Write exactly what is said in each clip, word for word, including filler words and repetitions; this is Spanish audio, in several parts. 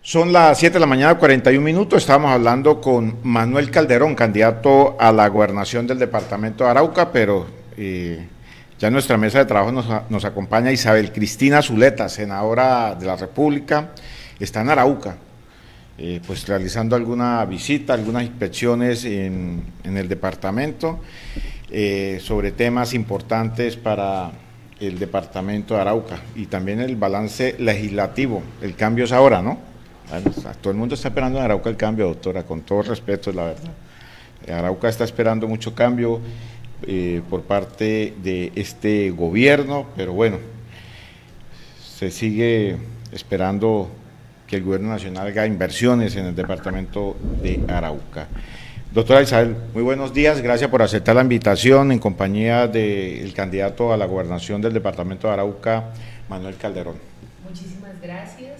Son las siete de la mañana, cuarenta y un minutos. Estamos hablando con Manuel Calderón, candidato a la gobernación del departamento de Arauca, pero eh, ya en nuestra mesa de trabajo nos, nos acompaña Isabel Cristina Zuleta, senadora de la República. Está en Arauca, eh, pues realizando alguna visita, algunas inspecciones en, en el departamento eh, sobre temas importantes para el departamento de Arauca y también el balance legislativo. El cambio es ahora, ¿no? Bueno, todo el mundo está esperando en Arauca el cambio, doctora, con todo respeto, la verdad. Arauca está esperando mucho cambio eh, por parte de este gobierno, pero bueno, se sigue esperando que el gobierno nacional haga inversiones en el departamento de Arauca. Doctora Isabel, muy buenos días, gracias por aceptar la invitación en compañía del candidato a la gobernación del departamento de Arauca, Manuel Calderón. Muchísimas gracias.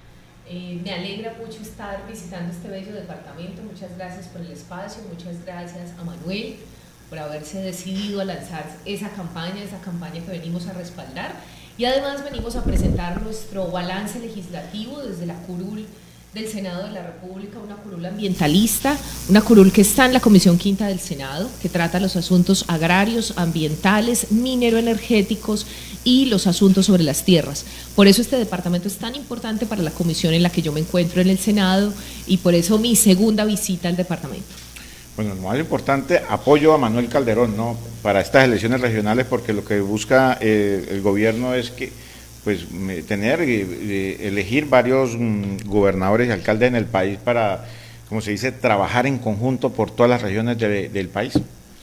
Eh, me alegra mucho estar visitando este bello departamento. Muchas gracias por el espacio, muchas gracias a Manuel por haberse decidido a lanzar esa campaña, esa campaña que venimos a respaldar, y además venimos a presentar nuestro balance legislativo desde la curul del Senado de la República, una curul ambientalista, una curul que está en la Comisión Quinta del Senado, que trata los asuntos agrarios, ambientales, mineroenergéticos y los asuntos sobre las tierras. Por eso este departamento es tan importante para la comisión en la que yo me encuentro en el Senado y por eso mi segunda visita al departamento. Bueno, lo más importante, apoyo a Manuel Calderón, ¿no?, para estas elecciones regionales, porque lo que busca eh, el gobierno es que pues tener, eh, elegir varios mm, gobernadores y alcaldes en el país para, como se dice, trabajar en conjunto por todas las regiones de, del país.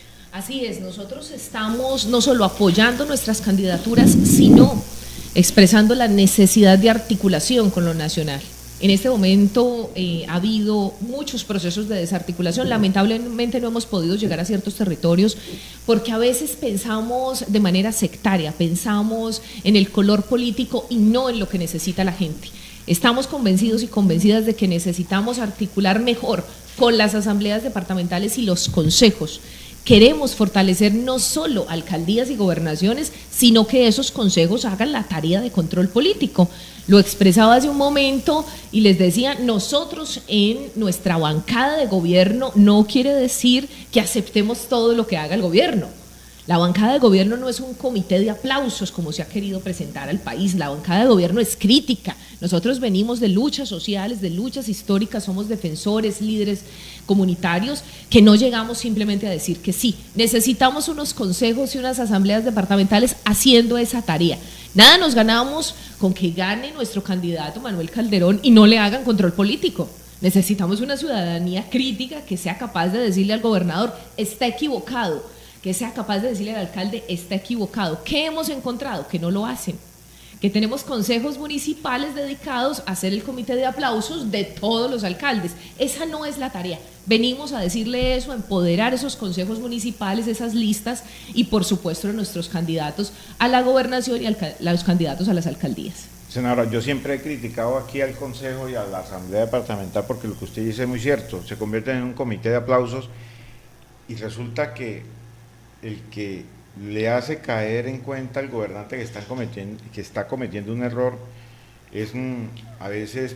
Así es, nosotros estamos no solo apoyando nuestras candidaturas, sino expresando la necesidad de articulación con lo nacional. En este momento eh, ha habido muchos procesos de desarticulación, lamentablemente no hemos podido llegar a ciertos territorios porque a veces pensamos de manera sectaria, pensamos en el color político y no en lo que necesita la gente. Estamos convencidos y convencidas de que necesitamos articular mejor con las asambleas departamentales y los consejos. Queremos fortalecer no solo alcaldías y gobernaciones, sino que esos consejos hagan la tarea de control político. Lo expresaba hace un momento y les decía, nosotros en nuestra bancada de gobierno no quiere decir que aceptemos todo lo que haga el gobierno. La bancada de gobierno no es un comité de aplausos como se ha querido presentar al país, la bancada de gobierno es crítica. Nosotros venimos de luchas sociales, de luchas históricas, somos defensores, líderes comunitarios, que no llegamos simplemente a decir que sí. Necesitamos unos consejos y unas asambleas departamentales haciendo esa tarea. Nada nos ganamos con que gane nuestro candidato Manuel Calderón y no le hagan control político. Necesitamos una ciudadanía crítica que sea capaz de decirle al gobernador, está equivocado, que sea capaz de decirle al alcalde, está equivocado. ¿Qué hemos encontrado? Que no lo hacen. Que tenemos consejos municipales dedicados a hacer el comité de aplausos de todos los alcaldes. Esa no es la tarea. Venimos a decirle eso, a empoderar esos consejos municipales, esas listas y por supuesto a nuestros candidatos a la gobernación y a los candidatos a las alcaldías. Senadora, yo siempre he criticado aquí al Consejo y a la Asamblea Departamental porque lo que usted dice es muy cierto, se convierte en un comité de aplausos y resulta que el que le hace caer en cuenta al gobernante que está cometiendo, que está cometiendo un error es mm, a veces,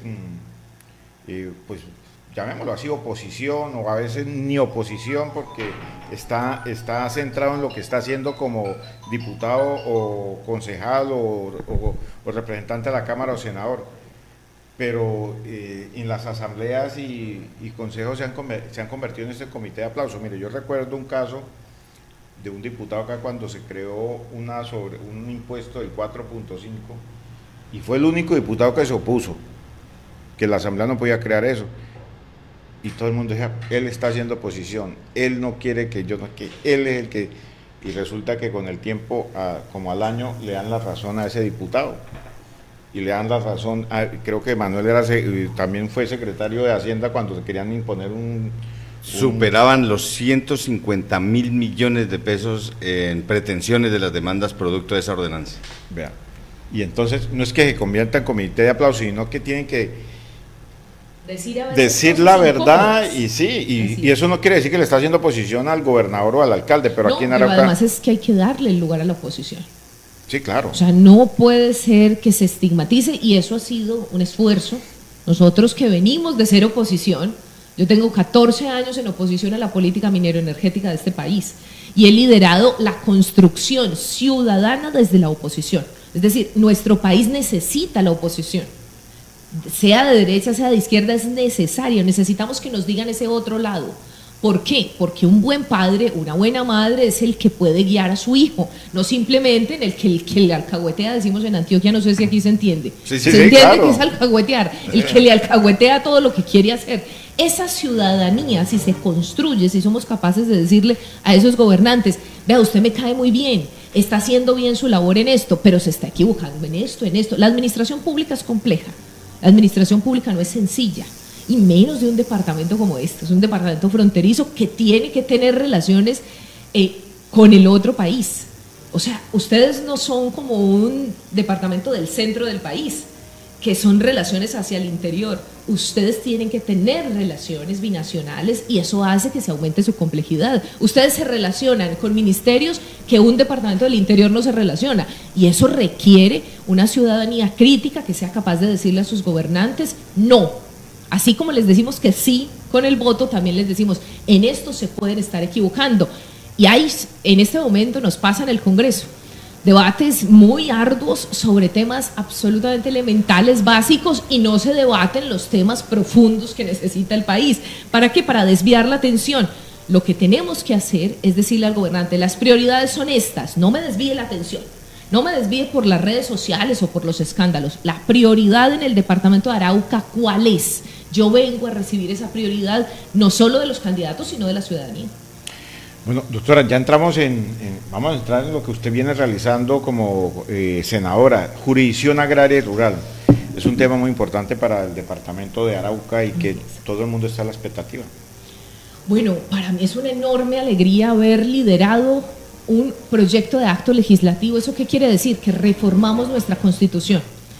mm, eh, pues llamémoslo así, oposición, o a veces ni oposición porque está, está centrado en lo que está haciendo como diputado o concejal o, o, o representante de la Cámara o senador, pero eh, en las asambleas y, y consejos se han, se han convertido en este comité de aplausos. Mire, yo recuerdo un caso de un diputado acá cuando se creó una sobre un impuesto del cuatro punto cinco y fue el único diputado que se opuso, que la asamblea no podía crear eso, y todo el mundo decía, él está haciendo oposición, él no quiere que yo, que él es el que, y resulta que con el tiempo, a, como al año, le dan la razón a ese diputado, y le dan la razón, a, creo que Manuel era, también fue secretario de Hacienda cuando se querían imponer un... Superaban los ciento cincuenta mil millones de pesos en pretensiones de las demandas producto de esa ordenanza. Vea, y entonces no es que se convierta en comité de aplausos, sino que tienen que decir, decir la verdad, y sí, y, y eso no quiere decir que le está haciendo oposición al gobernador o al alcalde, pero no, aquí en Arauca... además es que hay que darle el lugar a la oposición. Sí, claro. O sea, no puede ser que se estigmatice, y eso ha sido un esfuerzo Nosotros que venimos de ser oposición, yo tengo catorce años en oposición a la política minero-energética de este país y he liderado la construcción ciudadana desde la oposición. Es decir, nuestro país necesita la oposición, sea de derecha, sea de izquierda, es necesario, necesitamos que nos digan ese otro lado. ¿Por qué? Porque un buen padre, una buena madre es el que puede guiar a su hijo, no simplemente en el que, el que le alcahuetea, decimos en Antioquia, no sé si aquí se entiende. Sí, sí, se sí, entiende claro. que es alcahuetear, el que le alcahuetea todo lo que quiere hacer. Esa ciudadanía, si se construye, si somos capaces de decirle a esos gobernantes, vea, usted me cae muy bien, está haciendo bien su labor en esto, pero se está equivocando en esto, en esto. La administración pública es compleja, la administración pública no es sencilla. Y menos de un departamento como este, es un departamento fronterizo que tiene que tener relaciones eh, con el otro país. O sea, ustedes no son como un departamento del centro del país, que son relaciones hacia el interior. Ustedes tienen que tener relaciones binacionales y eso hace que se aumente su complejidad. Ustedes se relacionan con ministerios que un departamento del interior no se relaciona y eso requiere una ciudadanía crítica que sea capaz de decirle a sus gobernantes no. Así como les decimos que sí con el voto, también les decimos, en esto se pueden estar equivocando. Y hay, en este momento nos pasa en el Congreso, debates muy arduos sobre temas absolutamente elementales, básicos, y no se debaten los temas profundos que necesita el país. ¿Para qué? Para desviar la atención. Lo que tenemos que hacer es decirle al gobernante, las prioridades son estas, no me desvíe la atención. No me desvíe por las redes sociales o por los escándalos. La prioridad en el departamento de Arauca, ¿cuál es? Yo vengo a recibir esa prioridad no solo de los candidatos, sino de la ciudadanía. Bueno, doctora, ya entramos en, en vamos a entrar en lo que usted viene realizando como eh, senadora, jurisdicción agraria y rural. Es un tema muy importante para el departamento de Arauca y que todo el mundo está a la expectativa. Bueno, para mí es una enorme alegría haber liderado un proyecto de acto legislativo. ¿Eso qué quiere decir? Que reformamos nuestra Constitución.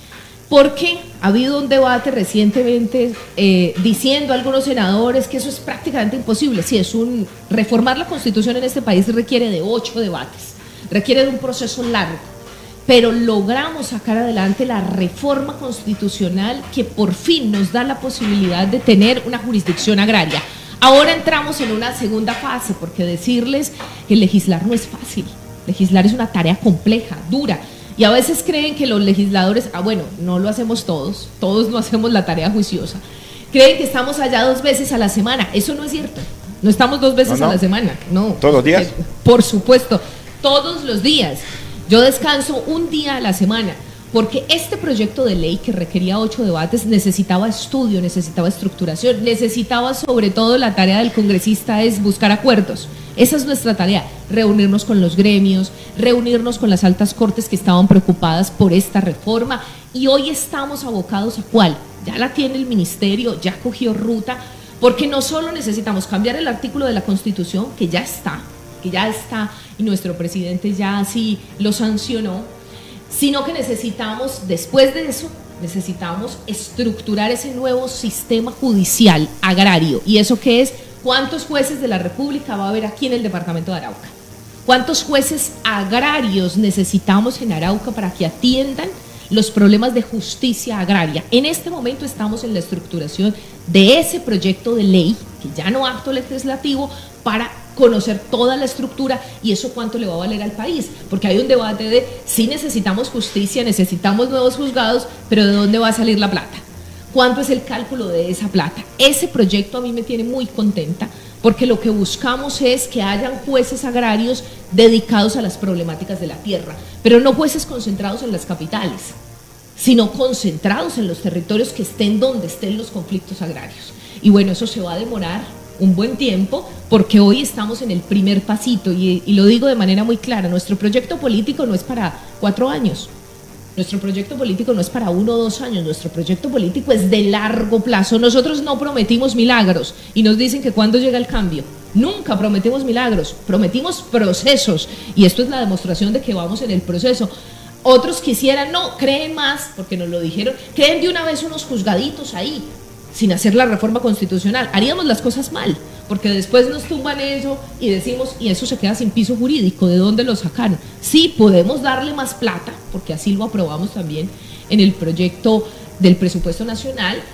Porque ha habido un debate recientemente eh, diciendo a algunos senadores que eso es prácticamente imposible. Sí, es un, reformar la Constitución en este país requiere de ocho debates, requiere de un proceso largo, pero logramos sacar adelante la reforma constitucional que por fin nos da la posibilidad de tener una jurisdicción agraria. Ahora entramos en una segunda fase, porque decirles que legislar no es fácil, legislar es una tarea compleja, dura. Y a veces creen que los legisladores, ah bueno, no lo hacemos todos, todos no hacemos la tarea juiciosa. Creen que estamos allá dos veces a la semana, eso no es cierto, no estamos dos veces no, no. a la semana, no. ¿Todos los días? Por supuesto, todos los días. Yo descanso un día a la semana, porque este proyecto de ley que requería ocho debates necesitaba estudio, necesitaba estructuración, necesitaba sobre todo la tarea del congresista es buscar acuerdos. Esa es nuestra tarea, reunirnos con los gremios, reunirnos con las altas cortes que estaban preocupadas por esta reforma y hoy estamos abocados a ¿cuál? Ya la tiene el ministerio, ya cogió ruta, porque no solo necesitamos cambiar el artículo de la Constitución, que ya está, que ya está y nuestro presidente ya así lo sancionó, sino que necesitamos, después de eso, necesitamos estructurar ese nuevo sistema judicial agrario. ¿Y eso qué es? ¿Cuántos jueces de la República va a haber aquí en el departamento de Arauca? ¿Cuántos jueces agrarios necesitamos en Arauca para que atiendan los problemas de justicia agraria? En este momento estamos en la estructuración de ese proyecto de ley, que ya no acto legislativo, para conocer toda la estructura y eso cuánto le va a valer al país, porque hay un debate de si necesitamos justicia, necesitamos nuevos juzgados, pero ¿de dónde va a salir la plata? ¿Cuánto es el cálculo de esa plata? Ese proyecto a mí me tiene muy contenta porque lo que buscamos es que hayan jueces agrarios dedicados a las problemáticas de la tierra, pero no jueces concentrados en las capitales, sino concentrados en los territorios que estén donde estén los conflictos agrarios. Y bueno, eso se va a demorar un buen tiempo porque hoy estamos en el primer pasito y, y lo digo de manera muy clara, nuestro proyecto político no es para cuatro años. Nuestro proyecto político no es para uno o dos años, nuestro proyecto político es de largo plazo. Nosotros no prometimos milagros y nos dicen que cuándo llega el cambio. Nunca prometimos milagros, prometimos procesos y esto es la demostración de que vamos en el proceso. Otros quisieran, no, creen más, porque nos lo dijeron, creen de una vez unos juzgaditos ahí, sin hacer la reforma constitucional. Haríamos las cosas mal, porque después nos tumban eso y decimos, y eso se queda sin piso jurídico, ¿de dónde lo sacaron? Sí, podemos darle más plata, porque así lo aprobamos también en el proyecto del presupuesto nacional,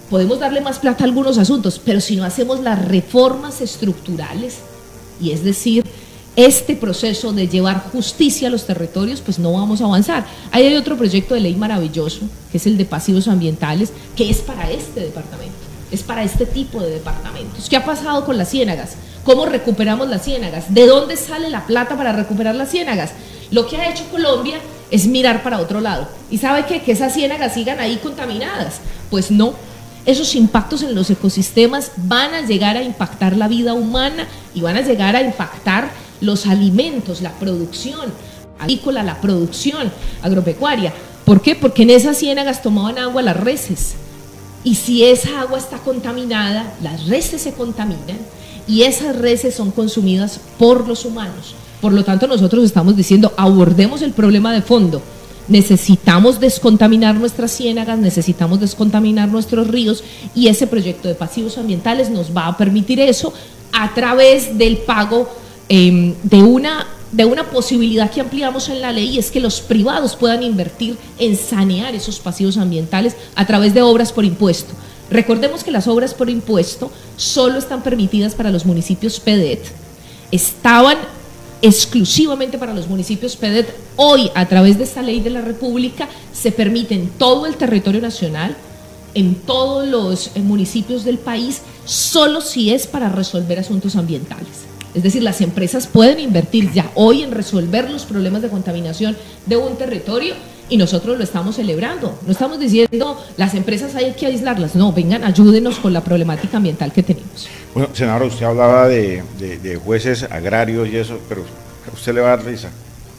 podemos darle más plata a algunos asuntos, pero si no hacemos las reformas estructurales, y es decir, este proceso de llevar justicia a los territorios, pues no vamos a avanzar. Ahí hay otro proyecto de ley maravilloso, que es el de pasivos ambientales, que es para este departamento, es para este tipo de departamentos. ¿Qué ha pasado con las ciénagas? ¿Cómo recuperamos las ciénagas? ¿De dónde sale la plata para recuperar las ciénagas? Lo que ha hecho Colombia es mirar para otro lado. ¿Y sabe qué? Que esas ciénagas sigan ahí contaminadas. Pues no. Esos impactos en los ecosistemas van a llegar a impactar la vida humana y van a llegar a impactar los alimentos, la producción agrícola, la producción agropecuaria. ¿Por qué? Porque en esas ciénagas tomaban agua las reses. Y si esa agua está contaminada, las reses se contaminan y esas reses son consumidas por los humanos. Por lo tanto, nosotros estamos diciendo, abordemos el problema de fondo. Necesitamos descontaminar nuestras ciénagas, necesitamos descontaminar nuestros ríos, y ese proyecto de pasivos ambientales nos va a permitir eso a través del pago eh, de, una, de una posibilidad que ampliamos en la ley, y es que los privados puedan invertir en sanear esos pasivos ambientales a través de obras por impuesto. Recordemos que las obras por impuesto solo están permitidas para los municipios P D E T, estaban exclusivamente para los municipios P D E T. Hoy, a través de esta ley de la República, se permite en todo el territorio nacional, en todos los municipios del país, solo si es para resolver asuntos ambientales. Es decir, las empresas pueden invertir ya hoy en resolver los problemas de contaminación de un territorio, y nosotros lo estamos celebrando. No estamos diciendo las empresas hay que aislarlas, no, vengan, ayúdenos con la problemática ambiental que tenemos. Bueno, senadora, usted hablaba de, de, de jueces agrarios y eso, pero a usted le va a dar risa.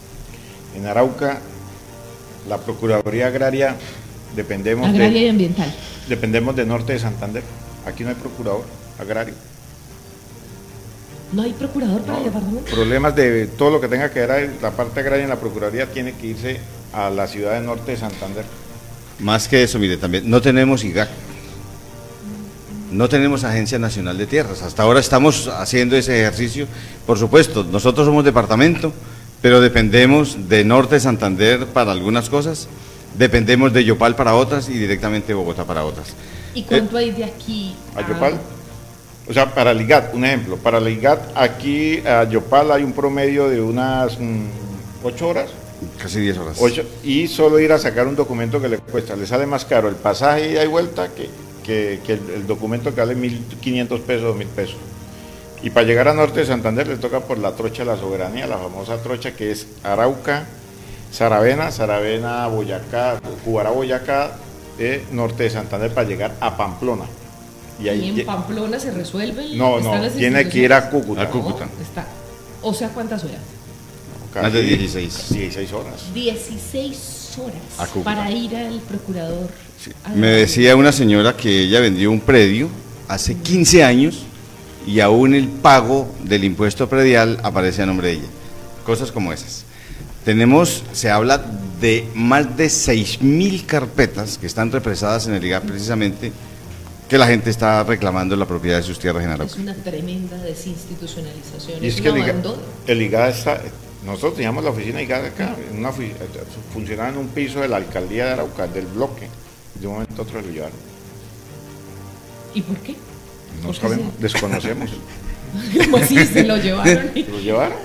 En Arauca, la Procuraduría Agraria, dependemos Agraria de, y ambiental. Dependemos de Norte de Santander. Aquí no hay procurador agrario. ¿No hay procurador para No, el departamento? Problemas de todo lo que tenga que ver la parte agraria en la Procuraduría tiene que irse a la ciudad de Norte de Santander. Más que eso, mire, también no tenemos I G A C, no tenemos Agencia Nacional de Tierras. Hasta ahora estamos haciendo ese ejercicio. Por supuesto, nosotros somos departamento, pero dependemos de Norte de Santander para algunas cosas, dependemos de Yopal para otras y directamente de Bogotá para otras. ¿Y cuánto eh, hay de aquí a, a Yopal? O sea, para el I G A T, un ejemplo, para el I G A T, aquí a Yopal hay un promedio de unas mmm, ocho horas. Casi diez horas. Ocho, y solo ir a sacar un documento que le cuesta, le sale más caro el pasaje ida y vuelta que, que, que el, el documento que vale mil quinientos pesos, dos mil pesos. Y para llegar a Norte de Santander le toca por la trocha de la soberanía, la famosa trocha que es Arauca, Saravena, Saravena, Boyacá, Cubará, Boyacá, eh, Norte de Santander para llegar a Pamplona. ¿Y, ahí, ¿Y en Pamplona se resuelve? No, no, tiene que ir a Cúcuta. A Cúcuta. No, está. O sea, ¿cuántas horas? Más de dieciséis. dieciséis horas. dieciséis horas para ir al procurador. Sí. Me decía una señora que ella vendió un predio hace quince años y aún el pago del impuesto predial aparece a nombre de ella. Cosas como esas. Tenemos, se habla de más de seis mil carpetas que están represadas en el I G A P precisamente, que la gente está reclamando la propiedad de sus tierras en Arauca. Es una tremenda desinstitucionalización. Y es, es que un el I G A, abandono. El I G A está, nosotros teníamos la oficina I G A acá, en una, funcionaba en un piso de la alcaldía de Arauca, del bloque. De un momento a otro lo llevaron. ¿Y por qué? No ¿Por sabemos, qué desconocemos. ¿Cómo así se lo llevaron? ¿Se lo llevaron?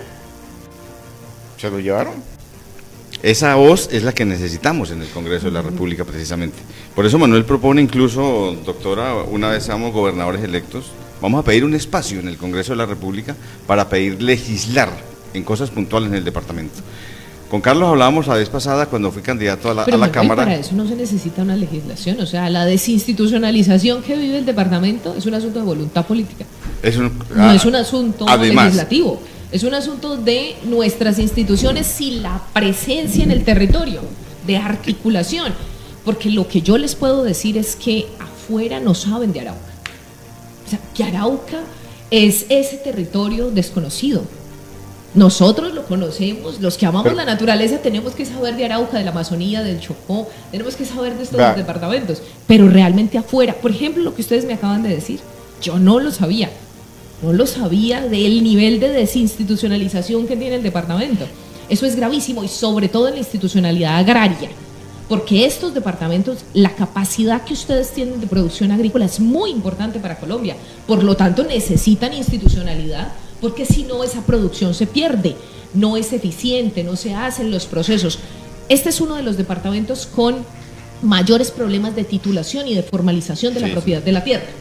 ¿Se lo llevaron? Esa voz es la que necesitamos en el Congreso de la República precisamente. Por eso Manuel propone incluso, doctora, una vez seamos gobernadores electos, vamos a pedir un espacio en el Congreso de la República para pedir legislar en cosas puntuales en el departamento. Con Carlos hablábamos la vez pasada cuando fui candidato a la, Pero a la Manuel, Cámara. Para eso no se necesita una legislación, o sea, la desinstitucionalización que vive el departamento es un asunto de voluntad política. Es un, no ah, es un asunto además, legislativo. Es un asunto de nuestras instituciones y la presencia en el territorio, de articulación, porque lo que yo les puedo decir es que afuera no saben de Arauca. O sea, que Arauca es ese territorio desconocido. Nosotros lo conocemos, los que amamos Pero, la naturaleza tenemos que saber de Arauca, de la Amazonía, del Chocó, tenemos que saber de estos va. departamentos, pero realmente afuera, por ejemplo, lo que ustedes me acaban de decir, yo no lo sabía. No lo sabía del nivel de desinstitucionalización que tiene el departamento. Eso es gravísimo y sobre todo en la institucionalidad agraria, porque estos departamentos, la capacidad que ustedes tienen de producción agrícola es muy importante para Colombia, por lo tanto necesitan institucionalidad, porque si no esa producción se pierde, no es eficiente, no se hacen los procesos. Este es uno de los departamentos con mayores problemas de titulación y de formalización de la sí, propiedad sí. de la tierra.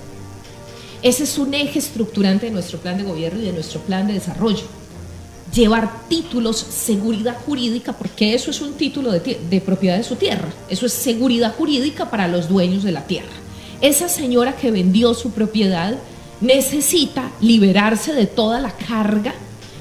Ese es un eje estructurante de nuestro plan de gobierno y de nuestro plan de desarrollo. Llevar títulos, seguridad jurídica, porque eso es un título de, de propiedad de su tierra, eso es seguridad jurídica para los dueños de la tierra. Esa señora que vendió su propiedad necesita liberarse de toda la carga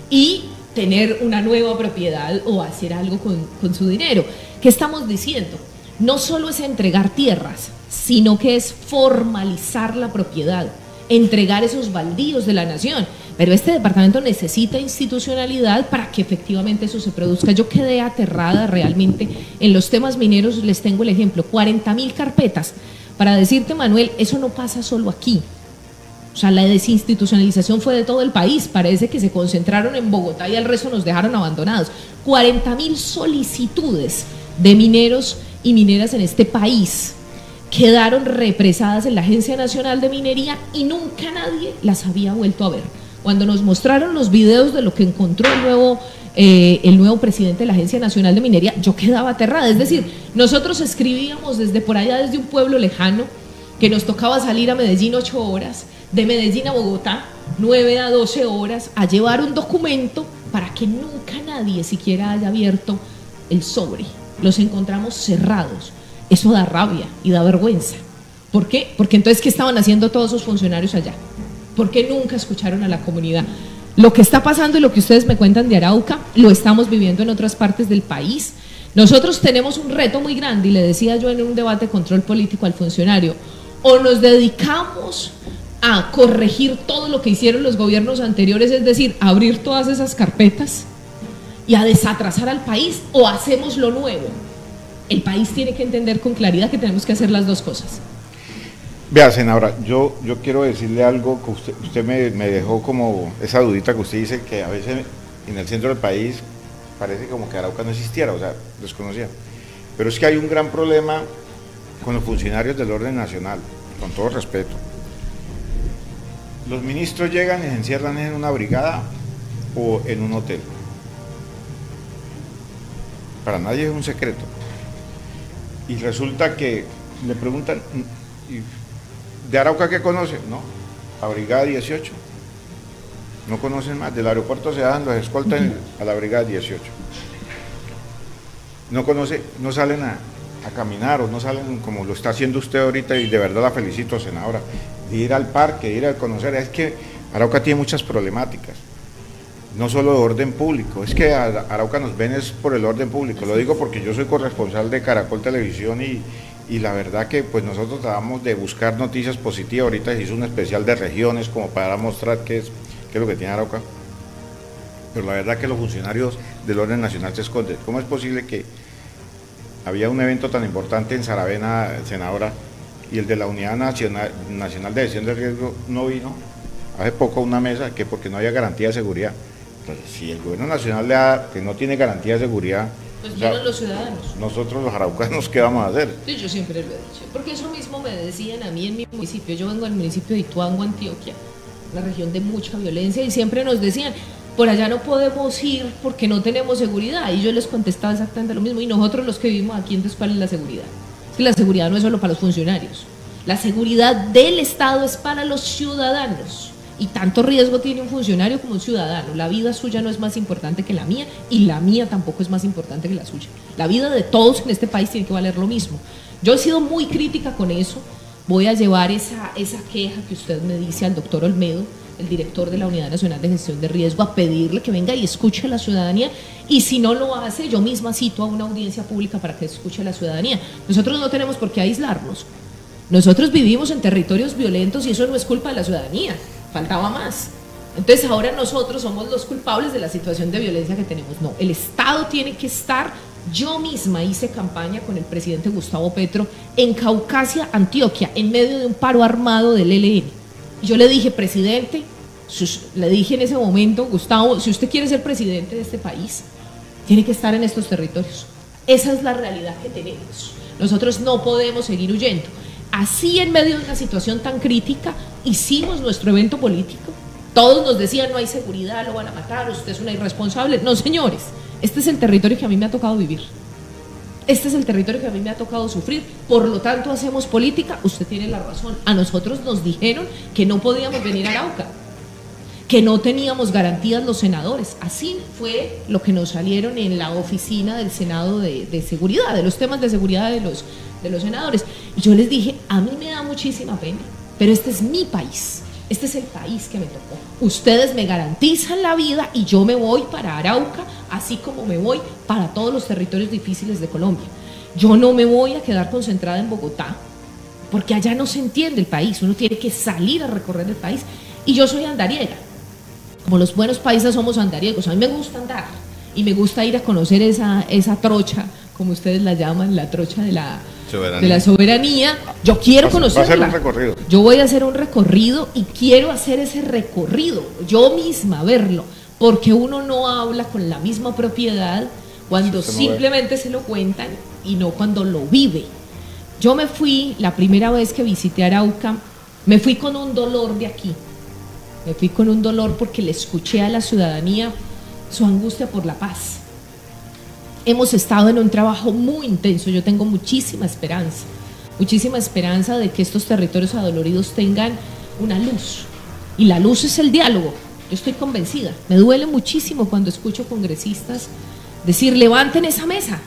y tener una nueva propiedad o hacer algo con, con su dinero. ¿Qué estamos diciendo? No solo es entregar tierras, sino que es formalizar la propiedad, entregar esos baldíos de la nación. Pero este departamento necesita institucionalidad para que efectivamente eso se produzca. Yo quedé aterrada realmente en los temas mineros, les tengo el ejemplo, cuarenta mil carpetas. Para decirte, Manuel, eso no pasa solo aquí. O sea, la desinstitucionalización fue de todo el país, parece que se concentraron en Bogotá y el resto nos dejaron abandonados. cuarenta mil solicitudes de mineros y mineras en este país quedaron represadas en la Agencia Nacional de Minería y nunca nadie las había vuelto a ver. Cuando nos mostraron los videos de lo que encontró el nuevo, eh, el nuevo presidente de la Agencia Nacional de Minería, yo quedaba aterrada. Es decir, nosotros escribíamos desde por allá, desde un pueblo lejano, que nos tocaba salir a Medellín ocho horas, de Medellín a Bogotá, nueve a doce horas, a llevar un documento para que nunca nadie siquiera haya abierto el sobre. Los encontramos cerrados. Eso da rabia y da vergüenza. ¿Por qué? Porque entonces, ¿qué estaban haciendo todos esos funcionarios allá? ¿Por qué nunca escucharon a la comunidad? Lo que está pasando y lo que ustedes me cuentan de Arauca, lo estamos viviendo en otras partes del país. Nosotros tenemos un reto muy grande, y le decía yo en un debate de control político al funcionario, o nos dedicamos a corregir todo lo que hicieron los gobiernos anteriores, es decir, abrir todas esas carpetas y a desatrasar al país, o hacemos lo nuevo. El país tiene que entender con claridad que tenemos que hacer las dos cosas. Vea, senadora, yo, yo quiero decirle algo que usted, usted me, me dejó como esa dudita que usted dice, que a veces en el centro del país parece como que Arauca no existiera, o sea, desconocía. Pero es que hay un gran problema con los funcionarios del orden nacional, con todo respeto. Los ministros llegan y se encierran en una brigada o en un hotel. Para nadie es un secreto. Y resulta que le preguntan, ¿de Arauca qué conoce? No, la brigada dieciocho. No conocen más. Del aeropuerto se dan los escoltas a la brigada dieciocho. No conoce, no salen a, a caminar o no salen como lo está haciendo usted ahorita, y de verdad la felicito, senadora, de ir al parque, ir a conocer. Es que Arauca tiene muchas problemáticas, no solo de orden público, es que a Arauca nos ven es por el orden público. Lo digo porque yo soy corresponsal de Caracol Televisión y, y la verdad que pues nosotros tratamos de buscar noticias positivas. Ahorita se hizo un especial de regiones como para mostrar qué es, qué es lo que tiene Arauca, pero la verdad que los funcionarios del orden nacional se esconden. ¿Cómo es posible que había un evento tan importante en Saravena, senadora, y el de la Unidad Nacional, Nacional de Gestión de Riesgo no vino? Hace poco una mesa que porque no había garantía de seguridad. Entonces, si el gobierno nacional le da que no tiene garantía de seguridad, pues vienen, o sea, los ciudadanos. Nosotros los araucanos, ¿qué vamos a hacer? Sí, yo siempre lo he dicho, porque eso mismo me decían a mí en mi municipio. Yo vengo del municipio de Ituango, Antioquia, una región de mucha violencia, y siempre nos decían, por allá no podemos ir porque no tenemos seguridad, y yo les contestaba exactamente lo mismo. Y nosotros los que vivimos aquí, entonces, ¿cuál es la seguridad? Es que la seguridad no es solo para los funcionarios, la seguridad del Estado es para los ciudadanos. Y tanto riesgo tiene un funcionario como un ciudadano. La vida suya no es más importante que la mía, y la mía tampoco es más importante que la suya. La vida de todos en este país tiene que valer lo mismo. Yo he sido muy crítica con eso. Voy a llevar esa, esa queja que usted me dice al doctor Olmedo, el director de la Unidad Nacional de Gestión de Riesgo, a pedirle que venga y escuche a la ciudadanía, y si no lo hace, yo misma cito a una audiencia pública para que escuche a la ciudadanía. Nosotros no tenemos por qué aislarnos. Nosotros vivimos en territorios violentos y eso no es culpa de la ciudadanía. Faltaba más. Entonces ahora nosotros somos los culpables de la situación de violencia que tenemos. No, el Estado tiene que estar. Yo misma hice campaña con el presidente Gustavo Petro en Caucasia, Antioquia, en medio de un paro armado del E L N. Y yo le dije, presidente, le dije en ese momento, Gustavo, si usted quiere ser presidente de este país, tiene que estar en estos territorios. Esa es la realidad que tenemos. Nosotros no podemos seguir huyendo. Así, en medio de una situación tan crítica, hicimos nuestro evento político. Todos nos decían, no hay seguridad, lo van a matar, usted es una irresponsable. No, señores, este es el territorio que a mí me ha tocado vivir. Este es el territorio que a mí me ha tocado sufrir, por lo tanto hacemos política. Usted tiene la razón. A nosotros nos dijeron que no podíamos venir a Arauca, que no teníamos garantías los senadores. Así fue lo que nos salieron en la oficina del Senado de, de seguridad, de los temas de seguridad de los, de los senadores. Y yo les dije, a mí me da muchísima pena, pero este es mi país, este es el país que me tocó. Ustedes me garantizan la vida y yo me voy para Arauca, así como me voy para todos los territorios difíciles de Colombia. Yo no me voy a quedar concentrada en Bogotá, porque allá no se entiende el país, uno tiene que salir a recorrer el país. Y yo soy andariega, como los buenos paisas somos andariegos. A mí me gusta andar y me gusta ir a conocer esa, esa trocha, como ustedes la llaman, la trocha de la soberanía. De la soberanía. Yo quiero va, conocerla. Va a hacer un recorrido. Yo voy a hacer un recorrido y quiero hacer ese recorrido, yo misma verlo, porque uno no habla con la misma propiedad cuando sí, simplemente se lo cuentan y no cuando lo vive. Yo me fui, la primera vez que visité Arauca, me fui con un dolor de aquí. Me fui con un dolor porque le escuché a la ciudadanía su angustia por la paz. Hemos estado en un trabajo muy intenso, yo tengo muchísima esperanza, muchísima esperanza de que estos territorios adoloridos tengan una luz, y la luz es el diálogo. Yo estoy convencida, me duele muchísimo cuando escucho congresistas decir, levanten esa mesa,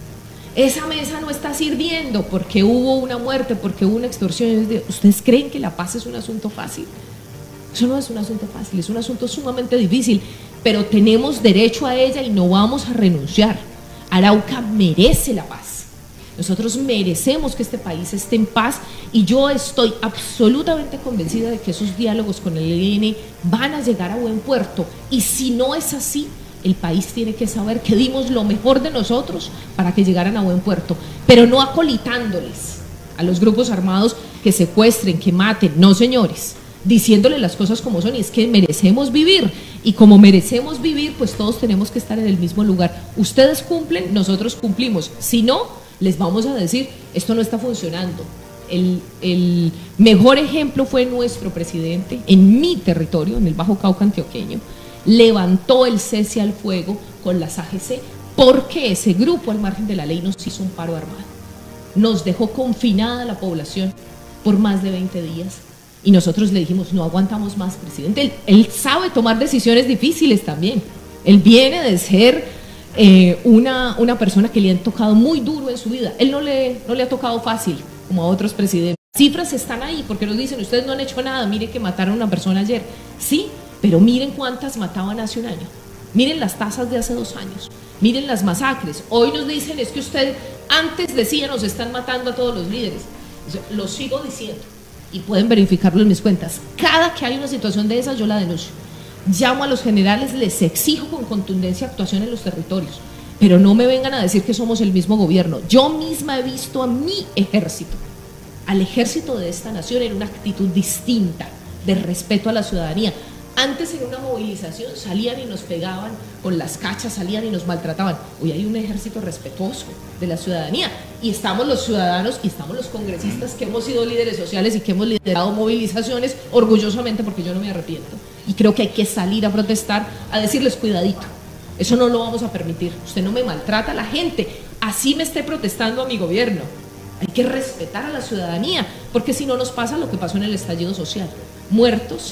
esa mesa no está sirviendo porque hubo una muerte, porque hubo una extorsión. ¿Ustedes creen que la paz es un asunto fácil? Eso no es un asunto fácil, es un asunto sumamente difícil, pero tenemos derecho a ella y no vamos a renunciar. Arauca merece la paz. Nosotros merecemos que este país esté en paz y yo estoy absolutamente convencida de que esos diálogos con el E L N van a llegar a buen puerto, y si no es así, el país tiene que saber que dimos lo mejor de nosotros para que llegaran a buen puerto, pero no acolitándoles a los grupos armados que secuestren, que maten. No, señores, diciéndole las cosas como son, y es que merecemos vivir, y como merecemos vivir, pues todos tenemos que estar en el mismo lugar. Ustedes cumplen, nosotros cumplimos. Si no, les vamos a decir, esto no está funcionando. El, el mejor ejemplo fue nuestro presidente en mi territorio, en el Bajo Cauca antioqueño, levantó el cese al fuego con las A G C, porque ese grupo al margen de la ley nos hizo un paro armado, nos dejó confinada la población por más de veinte días. Y nosotros le dijimos, no aguantamos más, presidente. Él, él sabe tomar decisiones difíciles también. Él viene de ser eh, una, una persona que le han tocado muy duro en su vida. Él no le, no le ha tocado fácil, como a otros presidentes. Cifras están ahí, porque nos dicen, ustedes no han hecho nada, mire que mataron a una persona ayer. Sí, pero miren cuántas mataban hace un año. Miren las tasas de hace dos años. Miren las masacres. Hoy nos dicen, es que usted antes decía, nos están matando a todos los líderes. Yo, lo sigo diciendo. Y pueden verificarlo en mis cuentas. Cada que hay una situación de esas, yo la denuncio. Llamo a los generales, les exijo con contundencia actuación en los territorios, pero no me vengan a decir que somos el mismo gobierno. Yo misma he visto a mi ejército, al ejército de esta nación, en una actitud distinta, de respeto a la ciudadanía. Antes, en una movilización, salían y nos pegaban con las cachas, salían y nos maltrataban. Hoy hay un ejército respetuoso de la ciudadanía, y estamos los ciudadanos y estamos los congresistas que hemos sido líderes sociales y que hemos liderado movilizaciones orgullosamente, porque yo no me arrepiento, y creo que hay que salir a protestar, a decirles cuidadito, eso no lo vamos a permitir, usted no me maltrata a la gente, así me esté protestando a mi gobierno. Hay que respetar a la ciudadanía, porque si no nos pasa lo que pasó en el estallido social, muertos,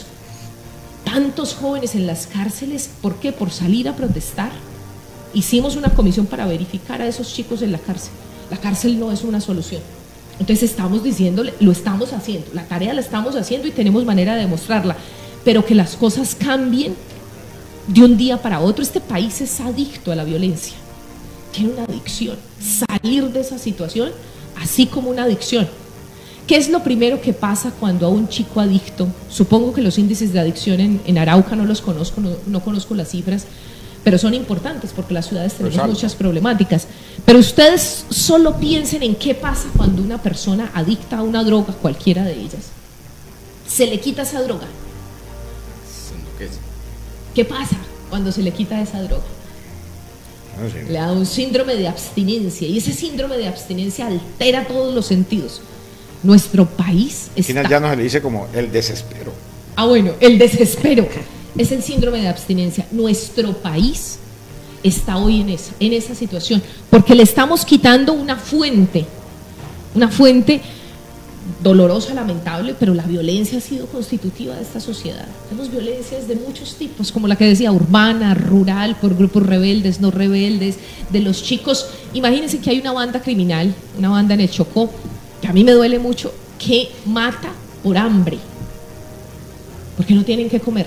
tantos jóvenes en las cárceles. ¿Por qué? Por salir a protestar. Hicimos una comisión para verificar a esos chicos en la cárcel. La cárcel no es una solución. Entonces estamos diciéndole, lo estamos haciendo, la tarea la estamos haciendo y tenemos manera de demostrarla, pero que las cosas cambien de un día para otro. Este país es adicto a la violencia, tiene una adicción. Salir de esa situación, así como una adicción. ¿Qué es lo primero que pasa cuando a un chico adicto? Supongo que los índices de adicción en, en Arauca no los conozco, no, no conozco las cifras, pero son importantes porque las ciudades tenemos Exacto. muchas problemáticas. Pero ustedes solo piensen en qué pasa cuando una persona adicta a una droga, cualquiera de ellas, se le quita esa droga. ¿Qué pasa cuando se le quita esa droga? No sé. Le da un síndrome de abstinencia y ese síndrome de abstinencia altera todos los sentidos. Nuestro país está... Ya no se le dice como el desespero. Ah, bueno, el desespero es el síndrome de abstinencia. Nuestro país está hoy en esa, en esa situación, porque le estamos quitando una fuente, una fuente dolorosa, lamentable, pero la violencia ha sido constitutiva de esta sociedad. Tenemos violencias de muchos tipos, como la que decía, urbana, rural, por grupos rebeldes, no rebeldes, de los chicos. Imagínense que hay una banda criminal, una banda en el Chocó, que a mí me duele mucho, que mata por hambre, porque no tienen que comer.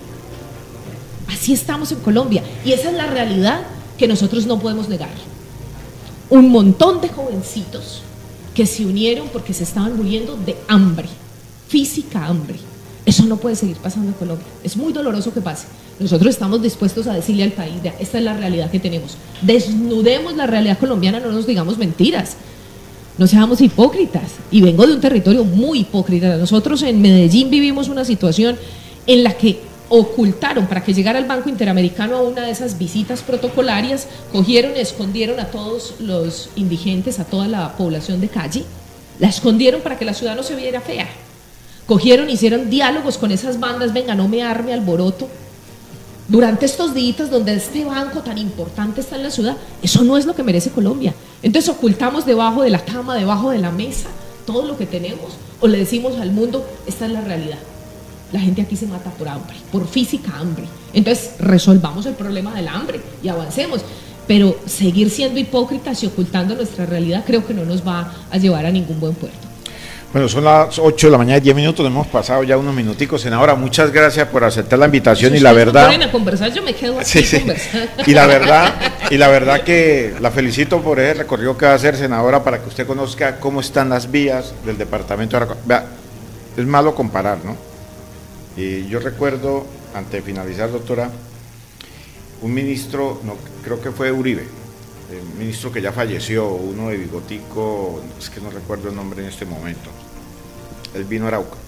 Así estamos en Colombia y esa es la realidad que nosotros no podemos negar. Un montón de jovencitos que se unieron porque se estaban muriendo de hambre, física hambre. Eso no puede seguir pasando en Colombia. Es muy doloroso que pase. Nosotros estamos dispuestos a decirle al país, esta es la realidad que tenemos. Desnudemos la realidad colombiana, no nos digamos mentiras. No seamos hipócritas. Y vengo de un territorio muy hipócrita. Nosotros en Medellín vivimos una situación en la que ocultaron para que llegara el Banco Interamericano a una de esas visitas protocolarias, cogieron y escondieron a todos los indigentes, a toda la población de calle, la escondieron para que la ciudad no se viera fea. Cogieron, hicieron diálogos con esas bandas, venga, no me arme alboroto. Durante estos días donde este banco tan importante está en la ciudad, eso no es lo que merece Colombia. Entonces ocultamos debajo de la cama, debajo de la mesa, todo lo que tenemos, o le decimos al mundo, esta es la realidad. La gente aquí se mata por hambre, por física hambre. Entonces resolvamos el problema del hambre y avancemos. Pero seguir siendo hipócritas y ocultando nuestra realidad creo que no nos va a llevar a ningún buen puerto. Bueno, son las ocho de la mañana y diez minutos, hemos pasado ya unos minuticos. Senadora, muchas gracias por aceptar la invitación. Si y la verdad... Si a conversar, yo me quedo aquí sí, sí. Y la verdad, y la verdad que la felicito por ese recorrido que va a hacer, senadora, para que usted conozca cómo están las vías del departamento de Arauca. Vea, es malo comparar, ¿no? Y yo recuerdo, antes de finalizar, doctora, un ministro, no, creo que fue Uribe, el ministro que ya falleció, uno de bigotico, es que no recuerdo el nombre en este momento. Él vino a Arauca,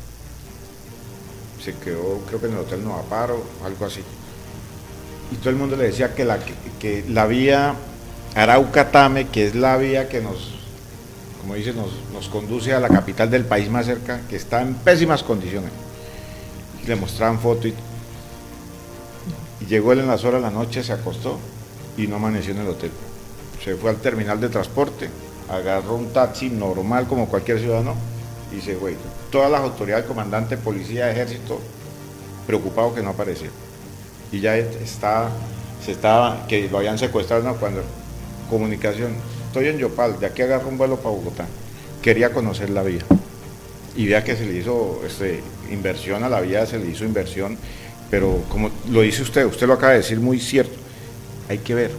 se quedó creo que en el Hotel Nueva Paro, algo así. Y todo el mundo le decía que la, que, que la vía Arauca-Tame, que es la vía que nos, como dice, nos, nos conduce a la capital del país más cerca, que está en pésimas condiciones. Le mostraban fotos y, y llegó él en las horas de la noche, se acostó y no amaneció en el hotel. Se fue al terminal de transporte, agarró un taxi normal como cualquier ciudadano y se fue. Todas las autoridades, comandante, policía, ejército, preocupados que no apareciera. Y ya está, se estaba, que lo habían secuestrado, ¿no? Cuando comunicación, estoy en Yopal, de aquí agarró un vuelo para Bogotá, quería conocer la vía. Y vea que se le hizo este, inversión a la vía, se le hizo inversión, pero como lo dice usted, usted lo acaba de decir muy cierto, hay que ver,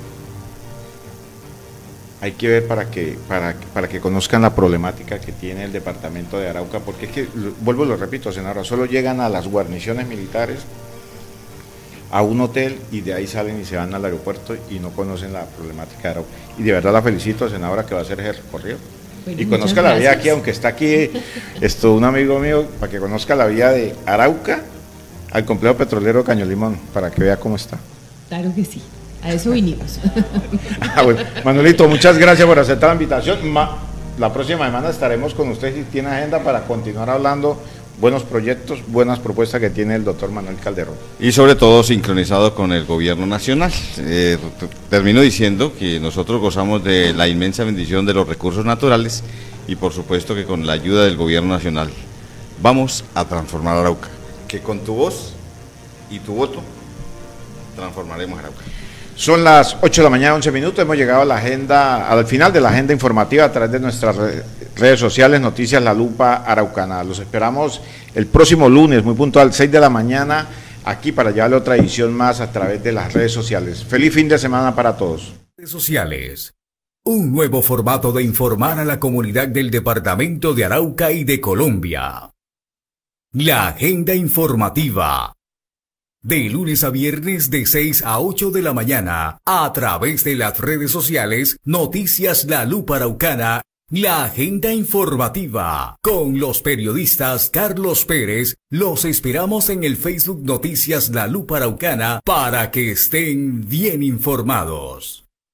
hay que ver para que, para, para que conozcan la problemática que tiene el departamento de Arauca, porque es que, vuelvo y lo repito, senadora, solo llegan a las guarniciones militares, a un hotel y de ahí salen y se van al aeropuerto y no conocen la problemática de Arauca. Y de verdad la felicito, senadora, que va a hacer ese recorrido. Bueno, y conozca la vía aquí, aunque está aquí esto, un amigo mío, para que conozca la vía de Arauca al complejo petrolero Caño Limón, para que vea cómo está. Claro que sí, a eso vinimos. Ah, bueno. Manuelito, muchas gracias por aceptar la invitación. Ma, la próxima semana estaremos con usted si tiene agenda para continuar hablando buenos proyectos, buenas propuestas que tiene el doctor Manuel Calderón. Y sobre todo sincronizado con el gobierno nacional. Eh, termino diciendo que nosotros gozamos de la inmensa bendición de los recursos naturales y por supuesto que con la ayuda del gobierno nacional vamos a transformar Arauca. Que con tu voz y tu voto transformaremos Arauca. Son las ocho de la mañana, once minutos, hemos llegado a la agenda, al final de la agenda informativa a través de nuestras redes sociales, Noticias La Lupa Araucana. Los esperamos el próximo lunes, muy puntual, seis de la mañana, aquí para llevarle otra edición más a través de las redes sociales. Feliz fin de semana para todos. Redes sociales, un nuevo formato de informar a la comunidad del departamento de Arauca y de Colombia. La agenda informativa. De lunes a viernes de seis a ocho de la mañana, a través de las redes sociales, Noticias La Lupa Araucana, la agenda informativa. Con los periodistas Carlos Pérez, los esperamos en el Facebook Noticias La Lupa Araucana para que estén bien informados.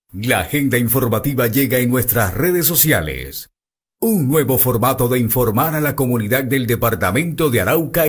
La agenda informativa llega en nuestras redes sociales. Un nuevo formato de informar a la comunidad del departamento de Arauca